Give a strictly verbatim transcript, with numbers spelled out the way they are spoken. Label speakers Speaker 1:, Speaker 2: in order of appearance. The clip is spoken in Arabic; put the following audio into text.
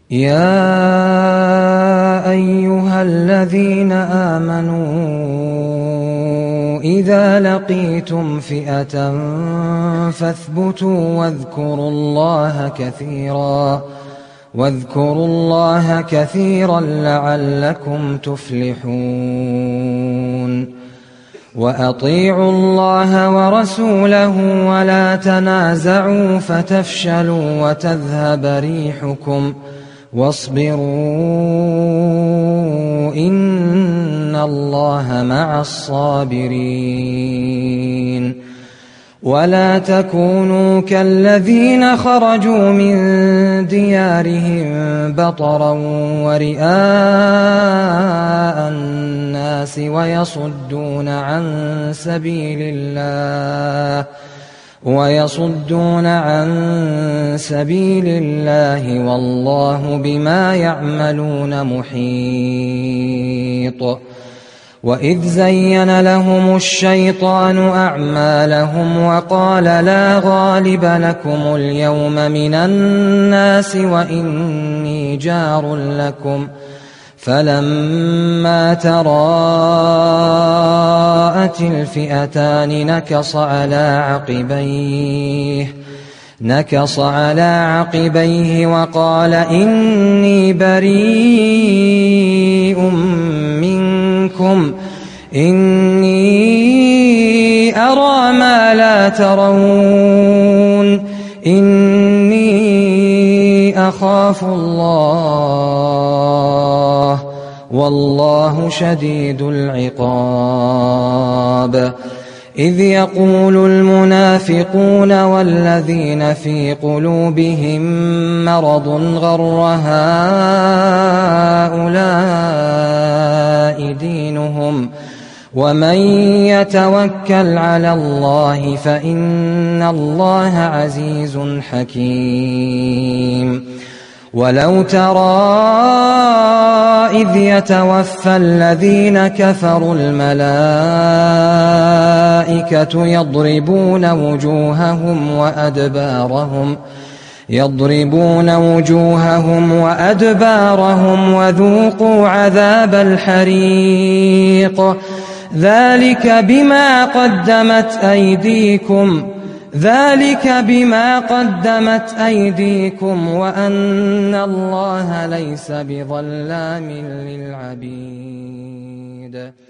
Speaker 1: يا أيها الذين آمنوا إذا لقيتم فئة فاثبتوا واذكروا الله كثيرا واذكروا الله كثيرا لعلكم تفلحون وأطيعوا الله ورسوله ولا تنازعوا فتفشلوا وتذهب ريحكم واصبروا إن الله مع الصابرين ولا تكونوا كالذين خرجوا من ديارهم بطرا ورئاء الناس ويصدون عن سبيل الله ويصدون عن سبيل الله والله بما يعملون محيط وإذ زين لهم الشيطان أعمالهم وقال لا غالب لكم اليوم من الناس وإني جار لكم فلما تراءت الفئتان نكص على عقبيه نكص على عقبيه وقال إني بريء منكم إني أرى ما لا ترون إني أخاف الله والله شديد العقاب إذ يقول المنافقون والذين في قلوبهم مرض غر هؤلاء دينهم ومن يتوكل على الله فإن الله عزيز حكيم ولو ترى إذ يتوفى الذين كفروا الملائكة يضربون وجوههم وأدبارهم يضربون وجوههم وأدبارهم وذوقوا عذاب الحريق ذلك بما قدمت أيديكم ذلك بما قدمت أيديكم وأن الله ليس بظلام للعبيد.